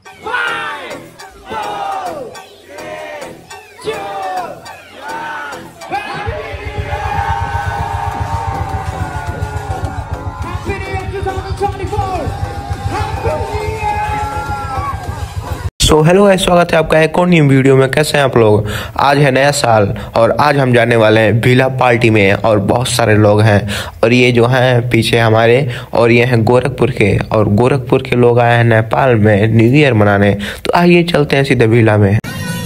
So hello guys, स्वागत है आपका एक और न्यू वीडियो में। कैसे हैं आप लोग? आज है नया साल और आज हम जाने वाले हैं भिला पार्टी में और बहुत सारे लोग हैं। और ये जो हैं पीछे हमारे, और ये हैं गोरखपुर के, और गोरखपुर के लोग आए हैं नेपाल में न्यू ईयर मनाने। तो आइए चलते हैं सीधे भिला में।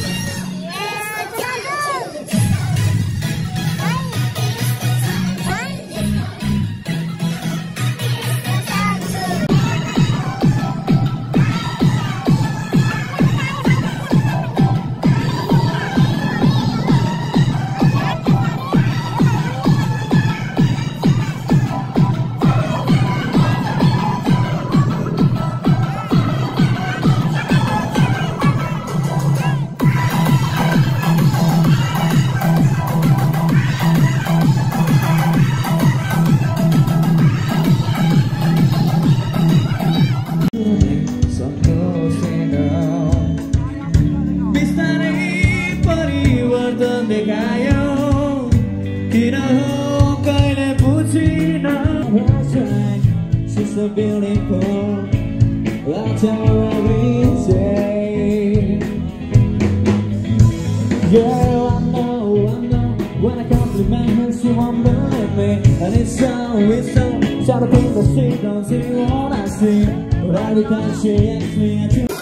She's so beautiful, I tell her every day. Yeah, I know, when I compliment her, she won't believe me. And it's so, try to put the shit, don't see what I see. But every time she asks me, I do.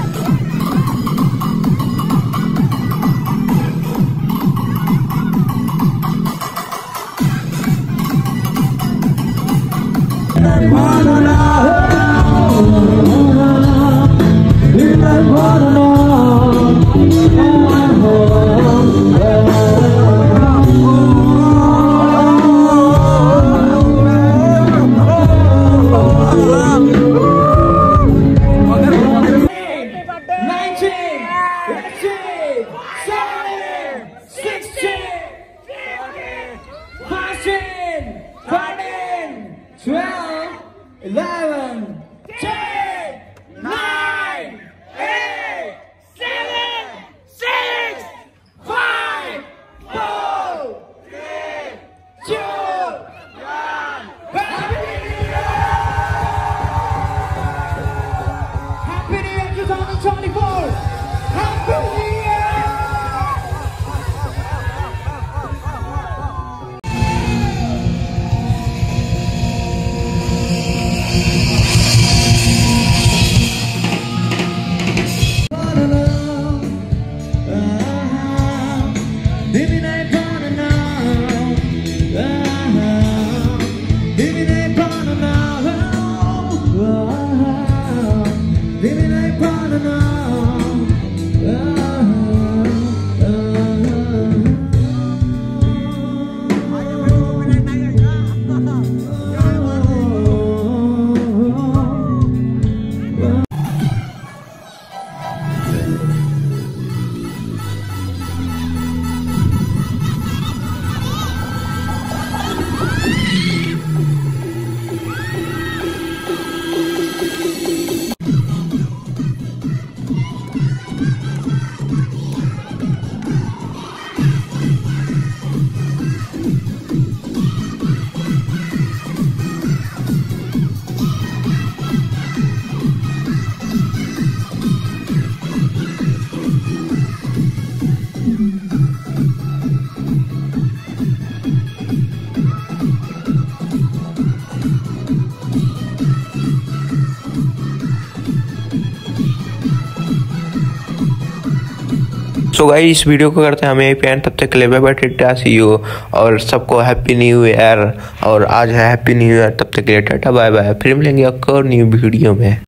So guys, इस video को करते हैं हमें पेन। तब तक के लिए bye bye, tata, see you, और सबको हैप्पी न्यू ईयर। और आज है हैप्पी न्यू ईयर। तब तक के लिए टाटा, बाय बाय। फिर मिलेंगे आपको न्यू वीडियो में।